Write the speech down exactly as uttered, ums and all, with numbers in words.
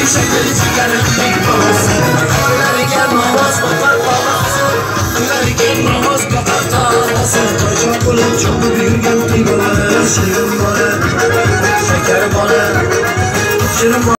şekeri şekerim bir babası. Ölerken namaz bakar babası, ölerken namaz bakar tanrısı. Koca kulum çok büyüyen tigolar, şirin bana, şeker bana, şirin bana.